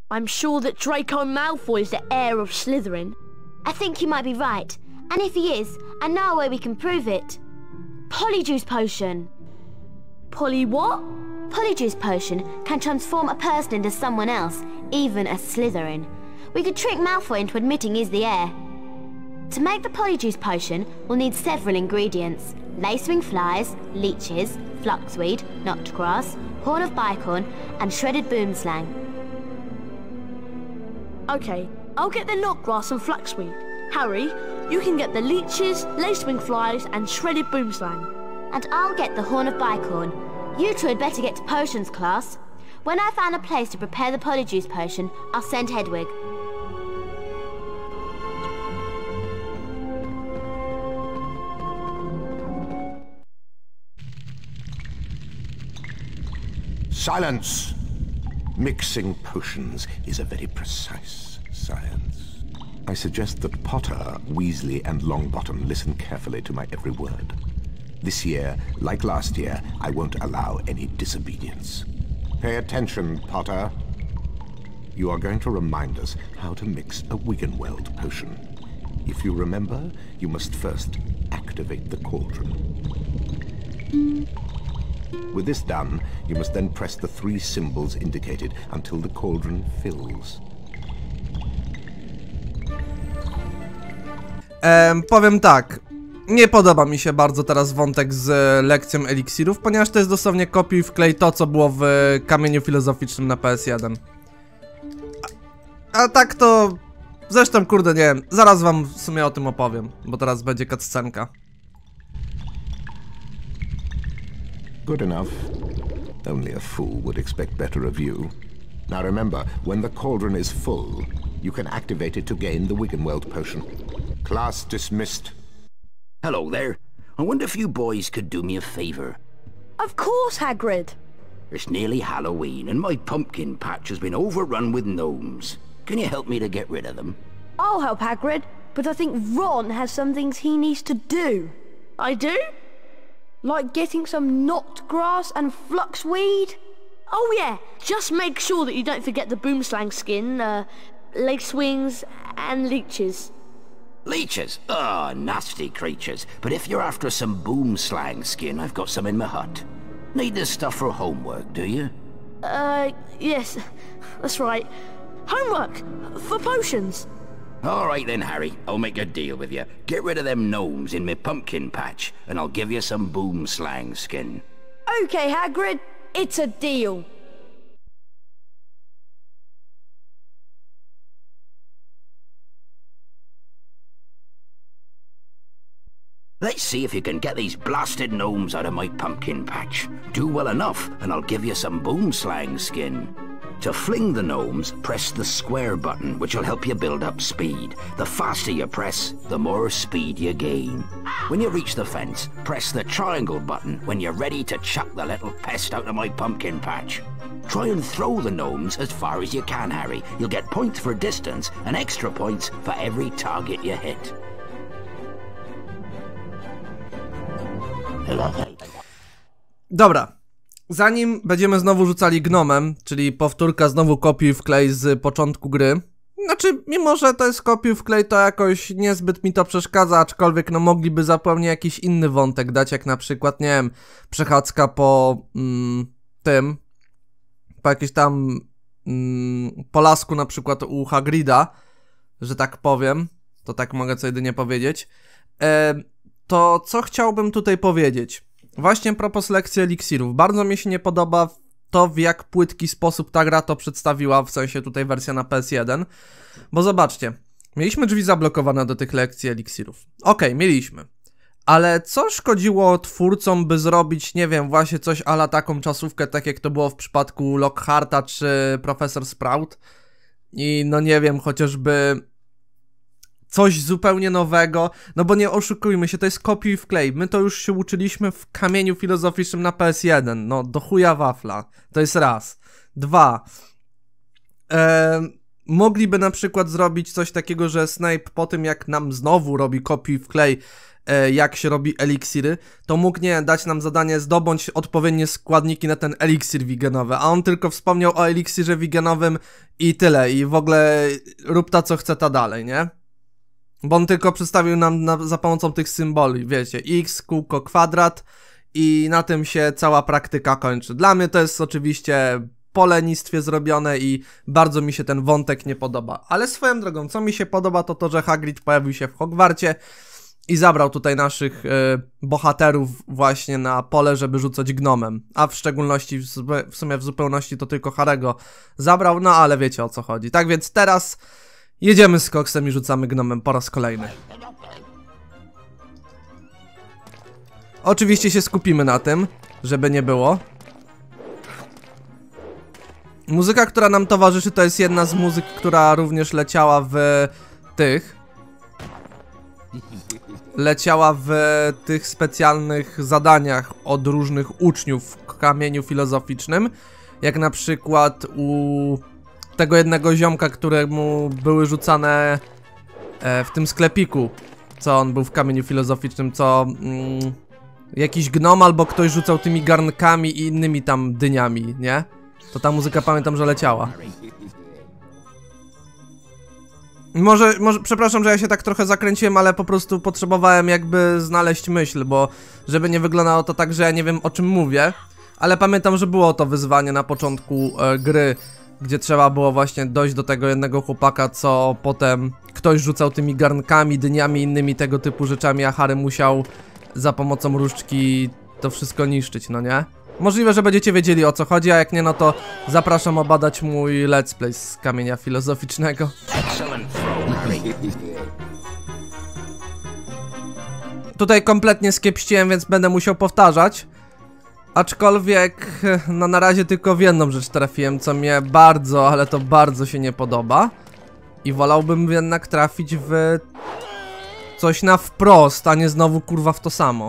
I'm sure that Draco Malfoy is the heir of Slytherin. I think you might be right. And if he is, I know a way we can prove it. Polyjuice Potion. Polly what? Polyjuice Potion can transform a person into someone else, even a Slytherin. We could trick Malfoy into admitting he's the heir. To make the Polyjuice Potion, we'll need several ingredients. Lacewing flies, leeches, fluxweed, knotgrass, horn of bicorn, and shredded boomslang. Okay, I'll get the knotgrass and fluxweed. Harry, you can get the leeches, lacewing flies, and shredded boomslang. And I'll get the horn of bicorn. You two had better get to potions class. When I find a place to prepare the Polyjuice Potion, I'll send Hedwig. Silence! Mixing potions is a very precise science. I suggest that Potter, Weasley, and Longbottom listen carefully to my every word. This year, like last year, I won't allow any disobedience. Pay attention, Potter. You are going to remind us how to mix a Wiggenweld potion. If you remember, you must first activate the cauldron. With this done, you must then press the 3 symbols indicated until the cauldron fills. Powiem tak, nie podoba mi się bardzo teraz wątek z lekcją eliksirów, ponieważ to jest dosłownie kopiuj wklej to, co było w Kamieniu Filozoficznym na PS1. A tak to... Zresztą, kurde, nie wiem, zaraz wam w sumie o tym opowiem, bo teraz będzie cutscenka. Good enough. Only a fool would expect better of you. Now remember, when the cauldron is full, you can activate it to gain the Wiggenweld potion. Class dismissed. Hello there. I wonder if you boys could do me a favor. Of course, Hagrid. It's nearly Halloween and my pumpkin patch has been overrun with gnomes. Can you help me to get rid of them? I'll help Hagrid, but I think Ron has some things he needs to do. I do? Like getting some knotgrass and fluxweed? Oh yeah, just make sure that you don't forget the boomslang skin, lacewings, and leeches. Leeches? Ah, nasty creatures. But if you're after some boomslang skin, I've got some in my hut. Need this stuff for homework, do you? Yes, that's right. Homework! For potions! All right then, Harry. I'll make a deal with you. Get rid of them gnomes in my pumpkin patch, and I'll give you some boomslang skin. Okay, Hagrid. It's a deal. Let's see if you can get these blasted gnomes out of my pumpkin patch. Do well enough, and I'll give you some boomslang skin. To fling the gnomes, press the square button, which will help you build up speed. The faster you press, the more speed you gain. When you reach the fence, press the triangle button when you're ready to chuck the little pest out of my pumpkin patch. Try and throw the gnomes as far as you can, Harry. You'll get points for distance and extra points for every target you hit. Dobra, zanim będziemy znowu rzucali gnomem, czyli powtórka znowu kopiuj wklej z początku gry. Znaczy, mimo że to jest kopiuj wklej, to jakoś niezbyt mi to przeszkadza, aczkolwiek no mogliby zupełnie jakiś inny wątek dać, jak na przykład, nie wiem, przechadzka po po jakiejś tam po lasku na przykład u Hagrida, że tak powiem, to tak mogę co jedynie powiedzieć. To co chciałbym tutaj powiedzieć? Właśnie propos lekcji eliksirów. Bardzo mi się nie podoba to, w jak płytki sposób ta gra to przedstawiła, w sensie tutaj wersja na PS1. Bo zobaczcie, mieliśmy drzwi zablokowane do tych lekcji eliksirów. Okej, mieliśmy. Ale co szkodziło twórcom, by zrobić, nie wiem, właśnie coś a la taką czasówkę, tak jak to było w przypadku Lockharta czy Profesor Sprout? I no nie wiem, chociażby... coś zupełnie nowego, no bo nie oszukujmy się, to jest kopiuj wklej. My to już się uczyliśmy w Kamieniu Filozoficznym na PS1, no do chuja wafla, to jest raz. Dwa, mogliby na przykład zrobić coś takiego, że Snape po tym jak nam znowu robi kopiuj wklej, jak się robi eliksiry, to mógł, nie, dać nam zadanie zdobądź odpowiednie składniki na ten eliksir wigenowy, a on tylko wspomniał o eliksirze wigenowym i tyle, i w ogóle rób ta co chce ta dalej, nie? Bo on tylko przedstawił nam za pomocą tych symboli, wiecie, x, kółko, kwadrat i na tym się cała praktyka kończy. Dla mnie to jest oczywiście po lenistwie zrobione i bardzo mi się ten wątek nie podoba. Ale swoją drogą, co mi się podoba, to to, że Hagrid pojawił się w Hogwarcie i zabrał tutaj naszych bohaterów właśnie na pole, żeby rzucać gnomem. A w szczególności, w sumie w zupełności to tylko Harry'ego zabrał, no ale wiecie o co chodzi. Tak więc teraz jedziemy z koksem i rzucamy gnomem po raz kolejny. Oczywiście się skupimy na tym, żeby nie było. Muzyka, która nam towarzyszy, to jest jedna z muzyk, która również leciała w tych specjalnych zadaniach od różnych uczniów w kamieniu filozoficznym. Jak na przykład u tego jednego ziomka, któremu były rzucane w tym sklepiku, co on był w kamieniu filozoficznym, co jakiś gnom albo ktoś rzucał tymi garnkami i innymi tam dyniami, nie? To ta muzyka, pamiętam, że leciała. Może, przepraszam, że ja się tak trochę zakręciłem, ale po prostu potrzebowałem jakby znaleźć myśl, bo żeby nie wyglądało to tak, że ja nie wiem o czym mówię. Ale pamiętam, że było to wyzwanie na początku gry, gdzie trzeba było właśnie dojść do tego jednego chłopaka, co potem ktoś rzucał tymi garnkami, dyniami, innymi tego typu rzeczami, a Harry musiał za pomocą różdżki to wszystko niszczyć, no nie? Możliwe, że będziecie wiedzieli o co chodzi, a jak nie, no to zapraszam obadać mój let's play z kamienia filozoficznego. Tutaj kompletnie skiepściłem, więc będę musiał powtarzać. Aczkolwiek, no na razie tylko w jedną rzecz trafiłem, co mnie bardzo, ale to bardzo się nie podoba. I wolałbym jednak trafić w coś na wprost, a nie znowu kurwa w to samo.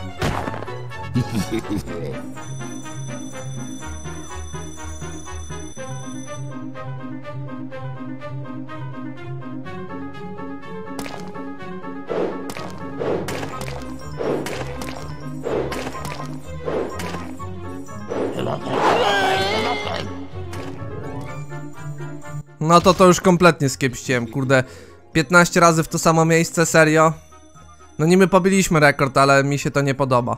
No to już kompletnie skiepściłem, kurde. 15 razy w to samo miejsce, serio? No niby pobiliśmy rekord, ale mi się to nie podoba.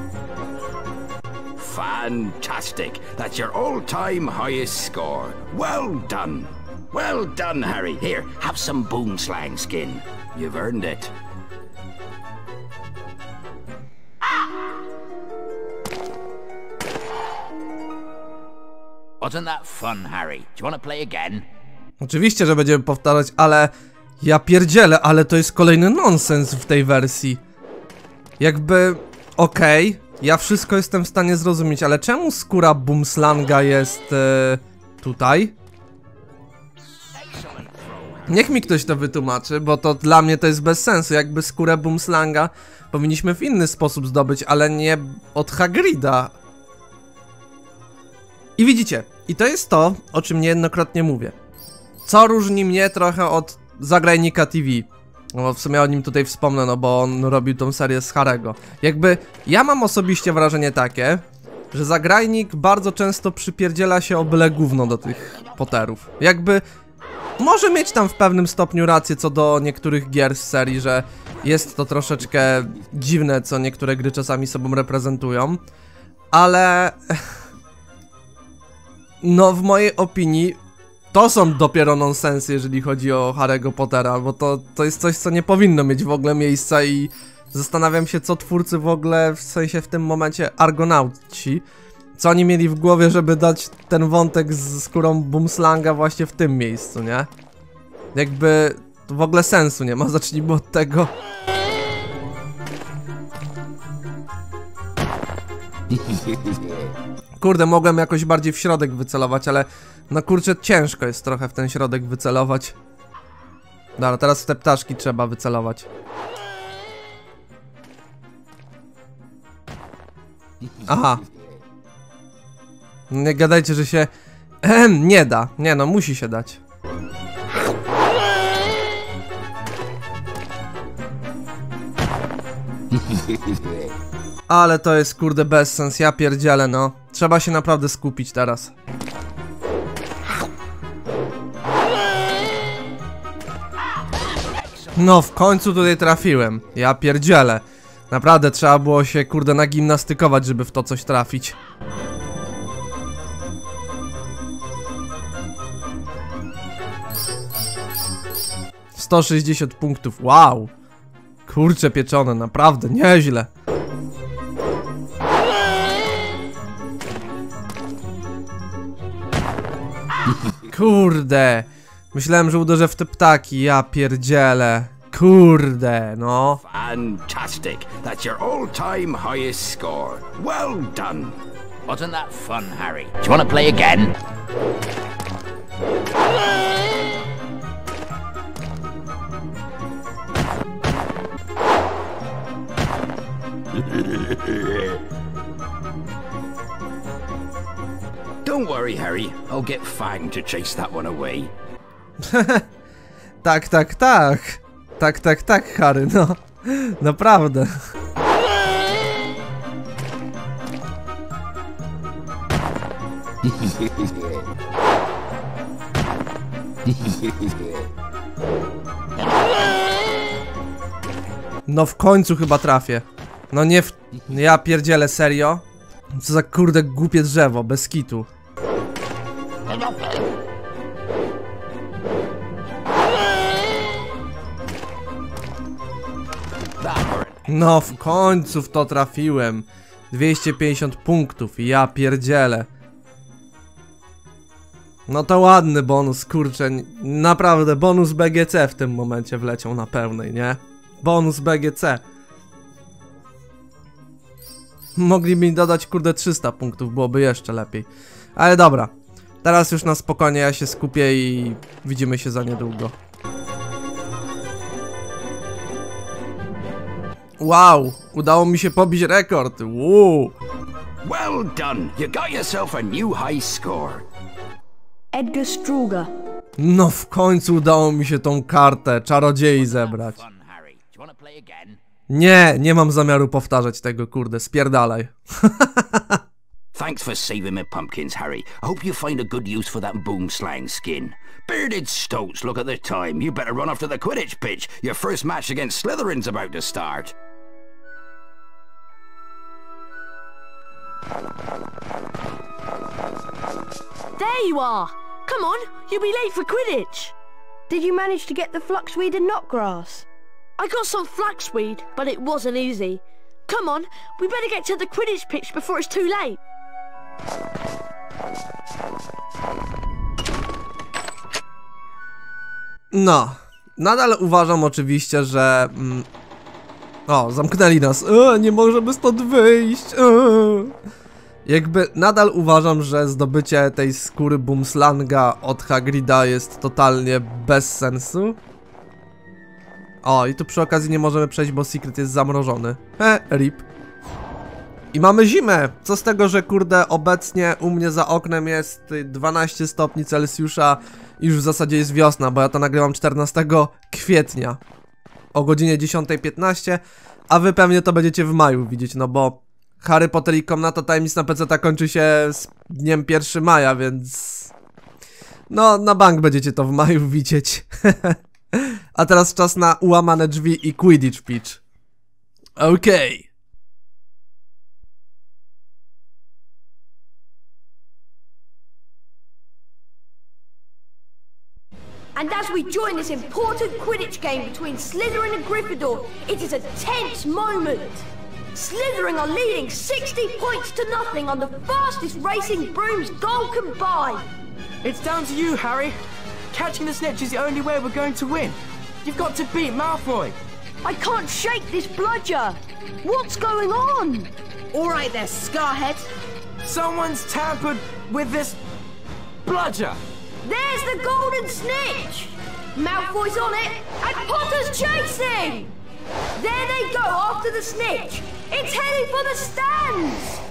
Fantastic! That's your all-time highest score. Well done! Well done, Harry. Here, have some boomslang skin. You've earned it. Wasn't that fun, Harry? Do you want to play again? Oczywiście, że będziemy powtarzać, ale ja pierdzielę, ale to jest kolejny nonsens w tej wersji. Jakby, okej, ja wszystko jestem w stanie zrozumieć, ale czemu skóra boomslanga jest tutaj? Niech mi ktoś to wytłumaczy, bo to dla mnie to jest bez sensu. Jakby skórę boomslanga powinniśmy w inny sposób zdobyć, ale nie od Hagrida. I widzicie, i to jest to, o czym niejednokrotnie mówię. Co różni mnie trochę od Zagrajnika TV. No w sumie o nim tutaj wspomnę, no bo on robił tą serię z Harry'ego. Jakby, ja mam osobiście wrażenie takie, że Zagrajnik bardzo często przypierdziela się o byle gówno do tych Potterów. Jakby, może mieć tam w pewnym stopniu rację co do niektórych gier z serii, że jest to troszeczkę dziwne, co niektóre gry czasami sobą reprezentują. Ale... no w mojej opinii to są dopiero nonsensy, jeżeli chodzi o Harry'ego Pottera, bo to jest coś, co nie powinno mieć w ogóle miejsca i zastanawiam się, co twórcy w ogóle, w sensie w tym momencie Argonauci, co oni mieli w głowie, żeby dać ten wątek z skórą boomslanga właśnie w tym miejscu, nie? Jakby to w ogóle sensu nie ma, zacznijmy od tego. Kurde, mogłem jakoś bardziej w środek wycelować, ale no kurczę, ciężko jest trochę w ten środek wycelować. Dobra, teraz w te ptaszki trzeba wycelować. Aha. Nie gadajcie, że się... nie da. Nie no, musi się dać. Ale to jest kurde bezsens, ja pierdzielę no. Trzeba się naprawdę skupić teraz. No w końcu tutaj trafiłem, ja pierdzielę. Naprawdę trzeba było się kurde nagimnastykować, żeby w to coś trafić. – 160 punktów, wow. Kurcze pieczone, naprawdę nieźle. Kurde. Myślałem, że uderzę w te ptaki, ja pierdzielę. Kurde, no. Fantastic. That's your all-time highest score. Well done. Wasn't that fun, Harry? Do you want to play again? Don't worry, Harry. I'll get Fang to chase that one away. Tak, tak, tak. Tak, tak, tak, Harry, no. Naprawdę. No w końcu chyba trafię. No nie w... Ja pierdzielę, serio? Co za kurde głupie drzewo, bez kitu. No w końcu w to trafiłem. 250 punktów, ja pierdzielę. No to ładny bonus, kurczę. Naprawdę, bonus BGC w tym momencie wleciał na pełnej, nie? Bonus BGC. Mogli mi dodać kurde 300 punktów, byłoby jeszcze lepiej. Ale dobra, teraz już na spokojnie ja się skupię i widzimy się za niedługo. Wow, udało mi się pobić rekord. Wow. Well done. You got yourself a new high score. Edgar Struger. No w końcu udało mi się tą kartę czarodziei zebrać. Fun, Harry. Do you want to play again? Nie, nie mam zamiaru powtarzać tego, kurde, spierdalaj. Thanks for saving me pumpkins, Harry. I hope you find a good use for that boomslang skin. Bearded stoats, look at the time. You better run off to the Quidditch pitch. Your first match against Slytherin's about to start. There you are! Come on, you'll be late for Quidditch! Did you manage to get the fluxweed and knotgrass? I got some flaxweed, but it wasn't easy. Come on, we better get to the Quidditch pitch before it's too late. No, nadal uważam oczywiście, że... O, zamknęli nas. Nie możemy stąd wyjść. Jakby nadal uważam, że zdobycie tej skóry boomslanga od Hagrida jest totalnie bez sensu. O, i tu przy okazji nie możemy przejść, bo secret jest zamrożony. Rip. I mamy zimę. Co z tego, że kurde obecnie u mnie za oknem jest 12 stopni Celsjusza i już w zasadzie jest wiosna, bo ja to nagrywam 14 kwietnia o godzinie 10:15, a wy pewnie to będziecie w maju widzieć, no bo Harry Potter i Komnata Tajemnic na PC kończy się z dniem 1 maja, więc... No, na bank będziecie to w maju widzieć. A teraz czas na ułamane drzwi i Quidditch pitch. Okej. And as we join this important Quidditch game between Slytherin and Gryffindor, it is a tense moment. Slytherin are leading 60 points to nothing on the fastest racing brooms Goal can buy. It's down to you, Harry. Catching the snitch is the only way we're going to win. You've got to beat Malfoy. I can't shake this bludger. What's going on? All right there, Scarhead. Someone's tampered with this bludger. There's the golden snitch. Malfoy's on it, and Potter's chasing. There they go after the snitch. It's heading for the stands.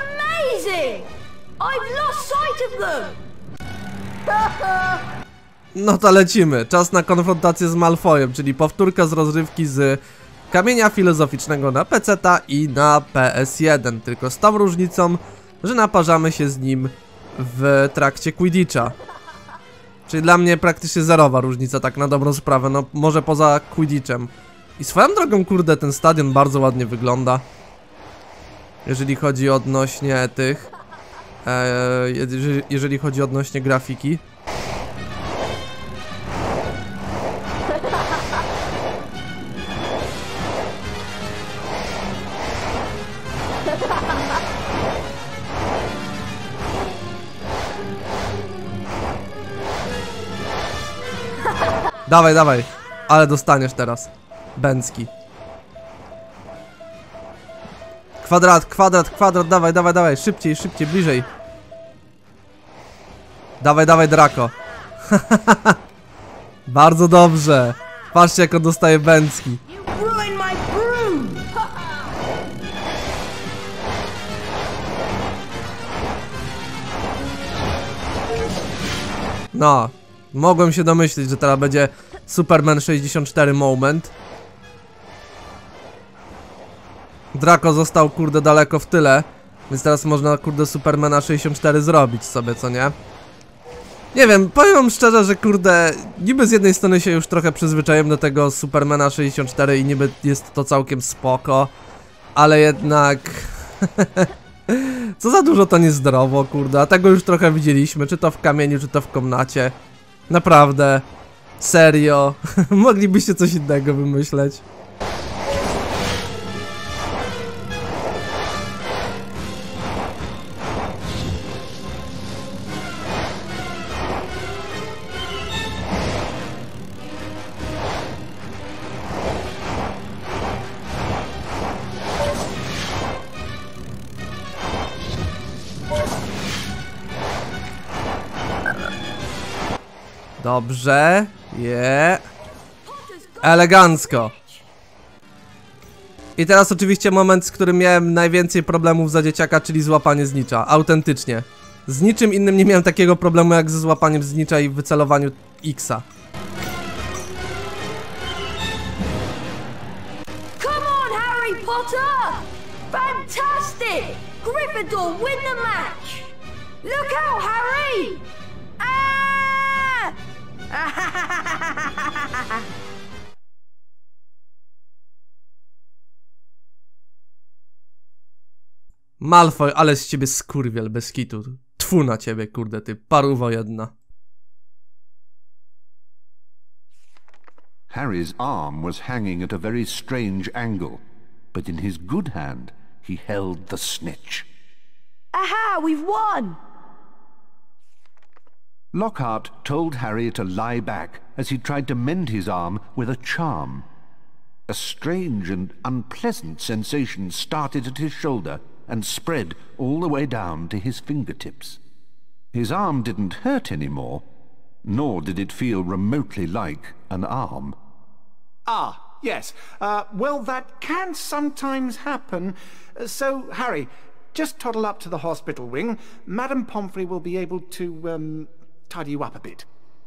Amazing! I've lost sight of them. No to lecimy. Czas na konfrontację z Malfoyem, czyli powtórka z rozrywki z Kamienia Filozoficznego na PC-ta i na PS1. Tylko z tą różnicą, że naparzamy się z nim w trakcie Quidditcha. Czyli dla mnie praktycznie zerowa różnica, tak na dobrą sprawę, no może poza Quidditchem. I swoją drogą, kurde, ten stadion bardzo ładnie wygląda. Jeżeli chodzi odnośnie tych... jeżeli chodzi odnośnie grafiki. Dawaj, dawaj, ale dostaniesz teraz. Bęcki. Kwadrat, kwadrat, kwadrat, dawaj, dawaj, dawaj, szybciej, szybciej, bliżej. Dawaj, dawaj, Draco. Bardzo dobrze. Patrzcie, jak on dostaje Bęcki. No, mogłem się domyślić, że teraz będzie Superman 64 moment. Draco został, kurde, daleko w tyle, więc teraz można, kurde, Supermana 64 zrobić sobie, co nie? Nie wiem, powiem wam szczerze, że, kurde, niby z jednej strony się już trochę przyzwyczaiłem do tego Supermana 64 i niby jest to całkiem spoko, ale jednak... Co za dużo to niezdrowo, kurde, a tego już trochę widzieliśmy, czy to w Kamieniu, czy to w Komnacie. Naprawdę, serio, moglibyście coś innego wymyśleć. Dobrze, elegancko. I teraz oczywiście moment, z którym miałem najwięcej problemów za dzieciaka, czyli złapanie znicza, autentycznie. Z niczym innym nie miałem takiego problemu jak ze złapaniem znicza i wycelowaniu X-a. Come on, Harry Potter! Fantastic! Gryffindor win the match! Look out, Harry! Malfoy, ale z ciebie skurwiel, bez kitu. Tfu na ciebie, kurde, ty paruwo jedna. Harry's arm was hanging at a very strange angle, but in his good hand he held the snitch. Aha, we've won! Lockhart told Harry to lie back as he tried to mend his arm with a charm. A strange and unpleasant sensation started at his shoulder and spread all the way down to his fingertips. His arm didn't hurt anymore, nor did it feel remotely like an arm. Ah, yes. Well, that can sometimes happen. So, Harry, just toddle up to the hospital wing. Madame Pomfrey will be able to, tidy you up a bit.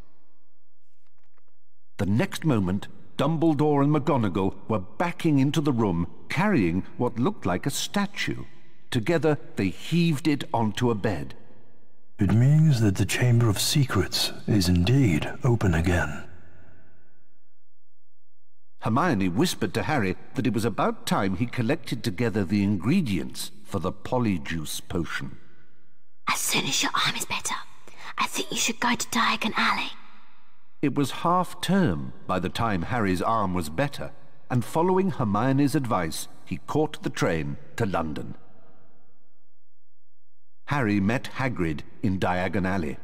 The next moment, Dumbledore and McGonagall were backing into the room, carrying what looked like a statue. Together, they heaved it onto a bed. It means that the Chamber of Secrets is indeed open again. Hermione whispered to Harry that it was about time he collected together the ingredients for the Polyjuice potion. As soon as your arm is better, I think you should go to Diagon Alley. It was half-term by the time Harry's arm was better, and following Hermione's advice, he caught the train to London. Harry met Hagrid in Diagon Alley.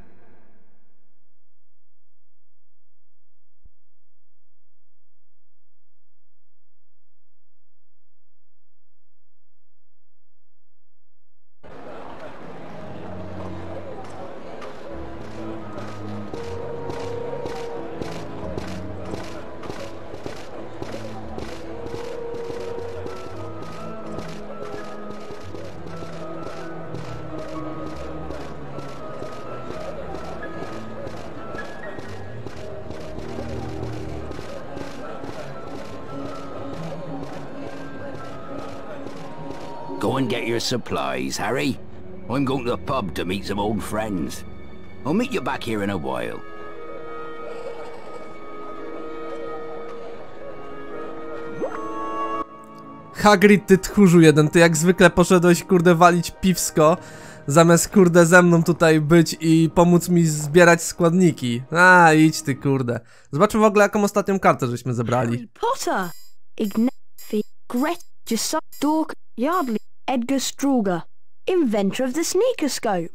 Go and get your supplies, Harry. I'm going to the pub to meet some old friends. I'll meet you back here in a while. Hagrid, ty tchórzu jeden, ty jak zwykle poszedłeś, kurde, walić piwsko, zamiast, kurde, ze mną tutaj być i pomóc mi zbierać składniki. A, idź ty, kurde. Zobaczmy w ogóle, jaką ostatnią kartę żeśmy zebrali. Harry Potter, Ignacy, Gret, Josiah Dork, Yardley, Edgar Struger, inventor of the sneakerscope.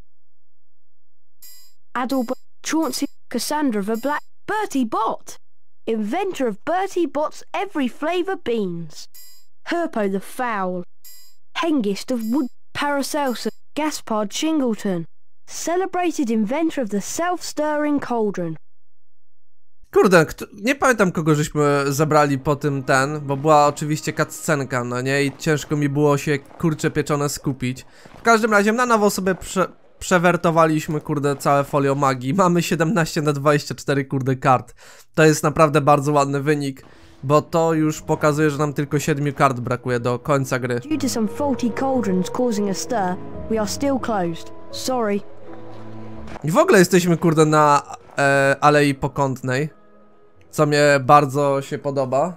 Adalbert, Chauncey, Cassandra the Black, Bertie Bott, inventor of Bertie Bott's every flavour beans. Herpo the Fowl, Hengist of Wood Paracelsus, Gaspard Shingleton, celebrated inventor of the self-stirring cauldron. Kurde, nie pamiętam, kogo żeśmy zebrali po tym bo była oczywiście cutscenka, no nie? I ciężko mi było się, kurcze pieczone, skupić. W każdym razie na nowo sobie przewertowaliśmy, kurde, całe folio magii. Mamy 17 na 24, kurde, kart. To jest naprawdę bardzo ładny wynik, bo to już pokazuje, że nam tylko 7 kart brakuje do końca gry. Due to some faulty cauldrons causing a stir, we are still closed. Sorry. I w ogóle jesteśmy, kurde, na Alei Pokątnej, co mnie bardzo się podoba.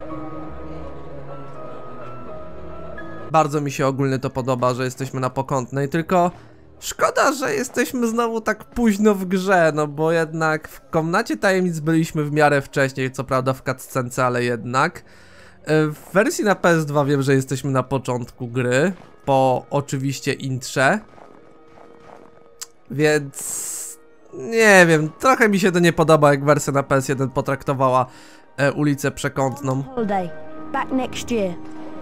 Bardzo mi się ogólnie to podoba, że jesteśmy na Pokątnej, tylko szkoda, że jesteśmy znowu tak późno w grze, no bo jednak w Komnacie Tajemnic byliśmy w miarę wcześniej, co prawda w cutscence, ale jednak. W wersji na PS2 wiem, że jesteśmy na początku gry, po oczywiście intrze. Więc nie wiem, trochę mi się to nie podoba, jak wersja na PS1 potraktowała ulicę Przekątną. Holiday, back next year.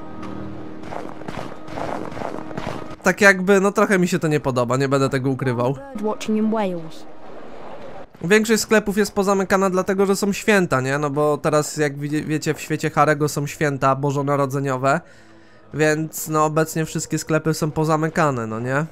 Tak jakby, no trochę mi się to nie podoba, nie będę tego ukrywał. Większość sklepów jest pozamykana dlatego, że są święta, nie? No bo teraz, jak wiecie, w świecie Harry'ego są święta bożonarodzeniowe. Więc no obecnie wszystkie sklepy są pozamykane, no nie?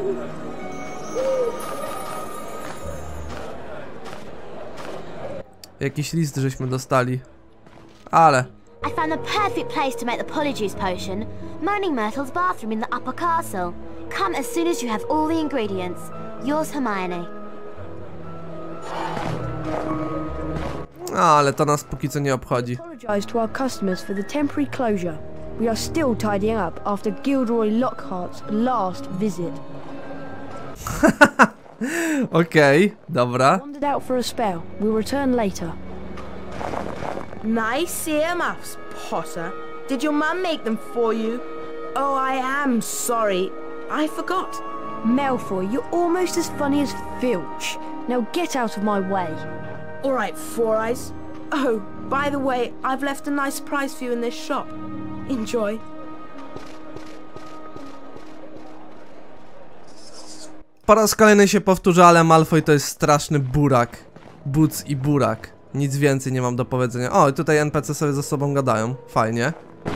Jakiś list żeśmy dostali. Ale I found the perfect place to make the Polyjuice potion. Moaning Myrtle's bathroom in the upper castle. Come as soon as you have all the ingredients. Yours, Hermione. ale to nas póki co nie obchodzi. Apologize to our customers for the temporary closure. We are still tidying up after Gilderoy Lockhart's last visit. Okej, dobra. Wandered out for a spell. We'll return later. Nice earmuffs, Potter. Did your mum make them for you? Oh, I am sorry. I forgot. Malfoy, you're almost as funny as Filch. Now get out of my way. All right, Four Eyes. Oh, by the way, I've left a nice surprise for you in this shop. Enjoy. Po raz kolejny się powtórzę, ale Malfoy to jest straszny burak. Buc i burak. Nic więcej nie mam do powiedzenia. O, i tutaj NPC sobie ze sobą gadają. Fajnie.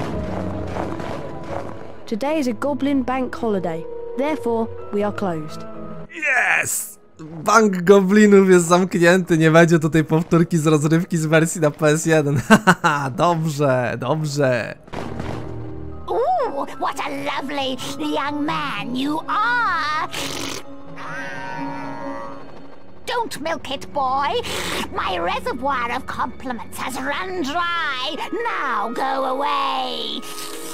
Today is a Goblin Bank holiday. Therefore, we are closed. Yes! Bank Goblinów jest zamknięty. Nie będzie tutaj powtórki z rozrywki z wersji na PS1. Haha, dobrze, dobrze. Ooh, what a lovely young man you are! Don't milk it, boy. My reservoir of compliments has run dry. Now go away.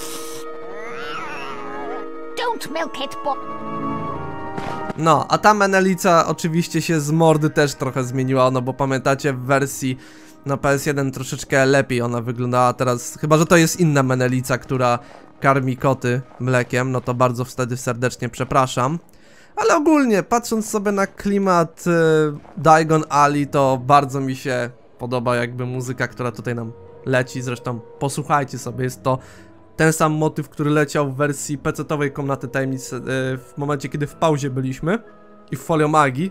Don't milk it, boy. No, a ta Menelica oczywiście się z mordy też trochę zmieniła, no bo pamiętacie, w wersji na PS1 troszeczkę lepiej ona wyglądała teraz, chyba że to jest inna Menelica, która karmi koty mlekiem, no to bardzo wtedy serdecznie przepraszam. Ale ogólnie, patrząc sobie na klimat Diagon Alley, to bardzo mi się podoba jakby muzyka, która tutaj nam leci. Zresztą posłuchajcie sobie, jest to ten sam motyw, który leciał w wersji PC-towej Komnaty Tajemnic w momencie, kiedy w pauzie byliśmy i w folio magii.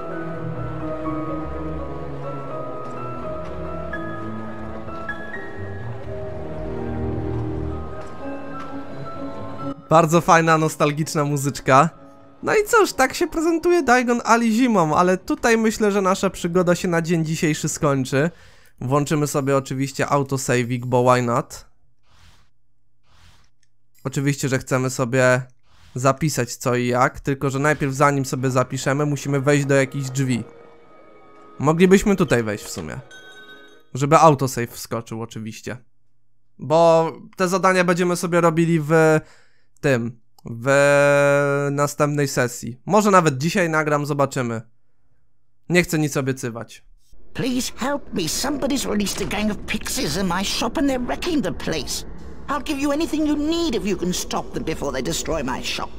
Bardzo fajna, nostalgiczna muzyczka. No i cóż, tak się prezentuje Diagon Alley zimą, ale tutaj myślę, że nasza przygoda się na dzień dzisiejszy skończy. Włączymy sobie oczywiście autosaving, bo why not? Oczywiście, że chcemy sobie zapisać co i jak, tylko że najpierw zanim sobie zapiszemy, musimy wejść do jakichś drzwi. Moglibyśmy tutaj wejść w sumie. Żeby autosave wskoczył oczywiście. Bo te zadania będziemy sobie robili w następnej sesji. Może nawet dzisiaj nagram, zobaczymy. Nie chcę nic obiecywać. Please help me. Somebody's released a gang of pixies in my shop and they're wrecking the place. I'll give you anything you need if you can stop them before they destroy my shop.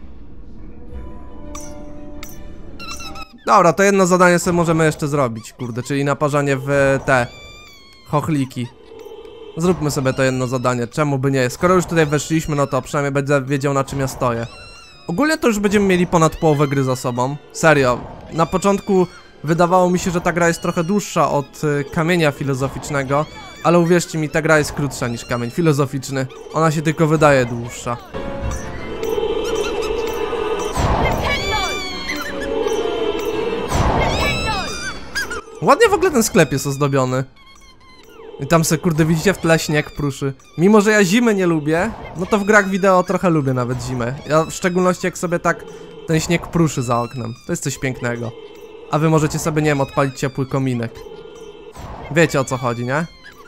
Dobra, to jedno zadanie sobie możemy jeszcze zrobić, kurde, czyli naparzanie w te chochliki. Zróbmy sobie to jedno zadanie, czemu by nie? Skoro już tutaj weszliśmy, no to przynajmniej będę wiedział, na czym ja stoję. Ogólnie to już będziemy mieli ponad połowę gry za sobą. Serio, na początku wydawało mi się, że ta gra jest trochę dłuższa od kamienia filozoficznego, ale uwierzcie mi, ta gra jest krótsza niż kamień filozoficzny. Ona się tylko wydaje dłuższa. Ładnie w ogóle ten sklep jest ozdobiony. I tam se, kurde, widzicie w tle śnieg pruszy. Mimo, że ja zimy nie lubię, no to w grach wideo trochę lubię nawet zimę. Ja w szczególności jak sobie tak ten śnieg pruszy za oknem. To jest coś pięknego. A wy możecie sobie, nie wiem, odpalić ciepły kominek. Wiecie, o co chodzi, nie?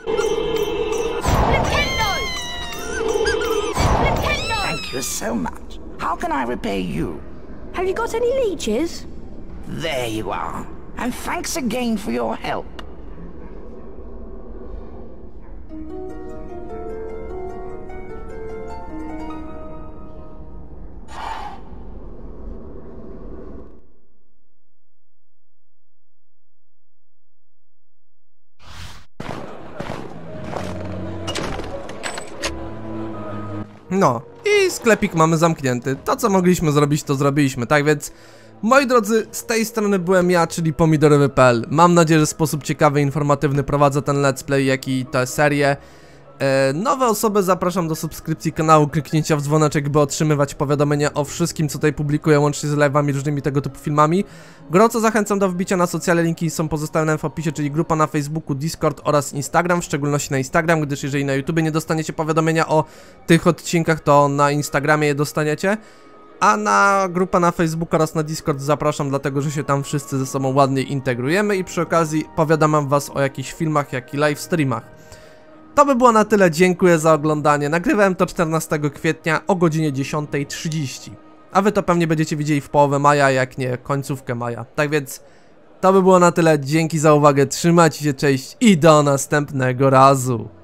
Thank you so much. How can I repay you? Have you got any leeches? There you are. And thanks again for your help. No, i sklepik mamy zamknięty. To, co mogliśmy zrobić, to zrobiliśmy. Tak więc, moi drodzy, z tej strony byłem ja, czyli pomidorowy.pl. Mam nadzieję, że w sposób ciekawy i informatywny prowadzę ten let's play, jak i tę serię. Nowe osoby zapraszam do subskrypcji kanału, kliknięcia w dzwoneczek, by otrzymywać powiadomienia o wszystkim, co tutaj publikuję, łącznie z live'ami, różnymi tego typu filmami. Gorąco zachęcam do wbicia na socjale, linki są pozostawne w opisie, czyli grupa na Facebooku, Discord oraz Instagram, w szczególności na Instagram, gdyż jeżeli na YouTube nie dostaniecie powiadomienia o tych odcinkach, to na Instagramie je dostaniecie. A na grupę na Facebook oraz na Discord zapraszam, dlatego że się tam wszyscy ze sobą ładnie integrujemy i przy okazji powiadamiam was o jakichś filmach, jak i live streamach. To by było na tyle, dziękuję za oglądanie. Nagrywałem to 14 kwietnia o godzinie 10:30. A wy to pewnie będziecie widzieli w połowę maja, jak nie końcówkę maja. Tak więc to by było na tyle, dzięki za uwagę, trzymajcie się, cześć i do następnego razu.